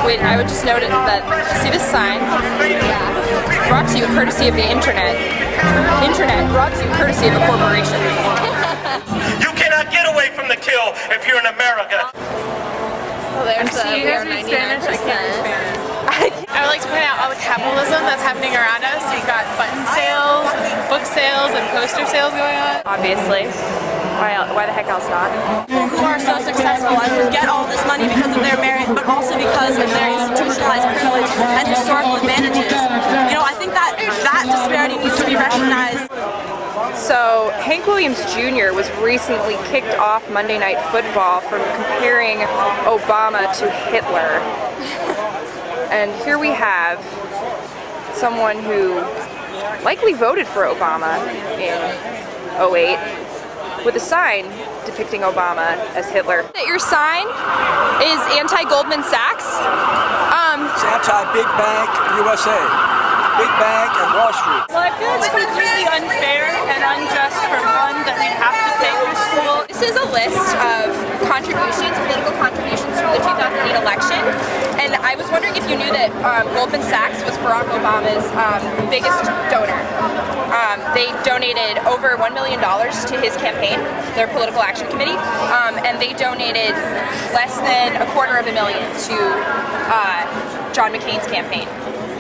Wait, I would just note it that, see this sign? Brought to you courtesy of the internet. Internet brought to you courtesy of a corporation. You cannot get away from the kill if you're in America. Well, there's we are 99%. I would like to point out all the capitalism that's happening around us. We've got button sales, book sales, and poster sales going on. Obviously. Why the heck else not? People who are so successful and who get all this money because of their merit, but also because of their institutionalized privilege and historical advantages. You know, I think that disparity needs to be recognized. So, Hank Williams Jr. was recently kicked off Monday Night Football from comparing Obama to Hitler. And here we have someone who likely voted for Obama in 2008 with a sign depicting Obama as Hitler. Your sign is anti-Goldman Sachs? It's anti-Big Bank USA. Big Bank and Wall Street. Well, I feel it's completely unfair and unjust for one that we have to pay for school. This is a list of contributions, political contributions from the 2008 election, and I was wondering if you knew that Goldman Sachs was Barack Obama's biggest donor. They donated over $1 million to his campaign, their political action committee, and they donated less than $250,000 to John McCain's campaign.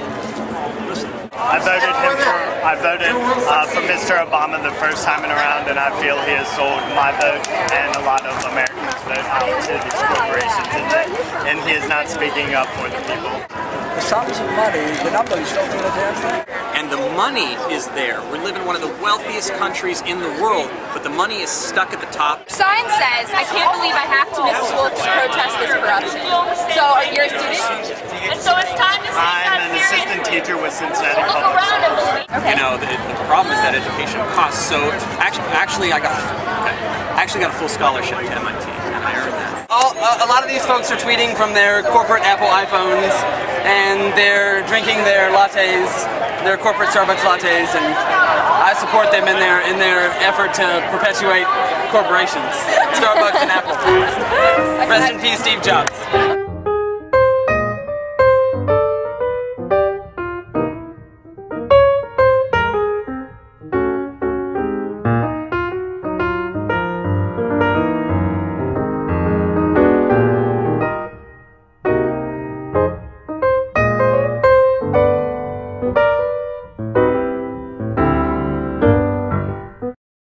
I voted for Mr. Obama the first time around, and I feel he has sold my vote and a lot of Americans' vote out to these corporations, and he is not speaking up for the people. Besides the money, the numbers don't do a damn thing. And the money is there. We live in one of the wealthiest countries in the world, but the money is stuck at the top. Sign says, I can't believe I have to miss school to protest this corruption. So, you're a student? And so it's time to I'm an assistant teacher with Cincinnati Public Schools. Okay. You know, the problem is that education costs. So actually, I got a full scholarship to MIT, and I earned that. A lot of these folks are tweeting from their corporate Apple iPhones, and they're drinking their lattes, their corporate Starbucks lattes, and I support them in their effort to perpetuate corporations, Starbucks and Apple. Rest in peace, Steve Jobs.